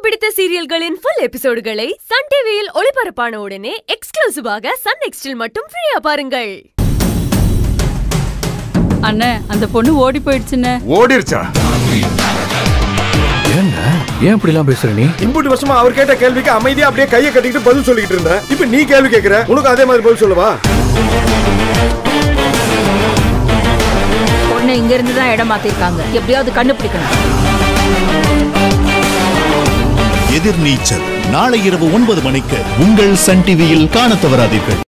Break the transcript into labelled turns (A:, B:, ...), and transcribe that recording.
A: பிடித்த சீரியல்களின் full எபிசோடுகளை Sun டிவியில் ஒளிபரப்பான உடனே எக்ஸ்க்ளூசிவாக சன் நெக்ஸ்டில் மட்டும் ஃப்ரீயா பாருங்கள்.
B: அண்ணே, அந்த பொண்ணு ஓடி போயிடுச்சுன்னு.
C: ஓடிருச்சா?
D: என்ன ஏன் இப்படி எல்லாம் பேசுற நீ?
C: இம்புட்டு வருஷமா அவர் கேட்ட கேள்விக்கு அமைதியா அப்படியே கையை கட்டிக்கிட்டு பதில் சொல்லிட்டு இருந்த. இப்ப நீ கேள்வி கேக்குற, உனக்கு அதே மாதிரி பதில் சொல்லவா?
E: பொண்ணு இங்க இருந்து தான் இடம் மாத்திருக்காங்க. எப்படியாவது கண்டுபிடிக்கணும்.
F: எதிர்நீச்சல் நாளை இரவு 9 மணிக்கு உங்கள் சன் டிவியில் காணத் தவறாதீர்கள்.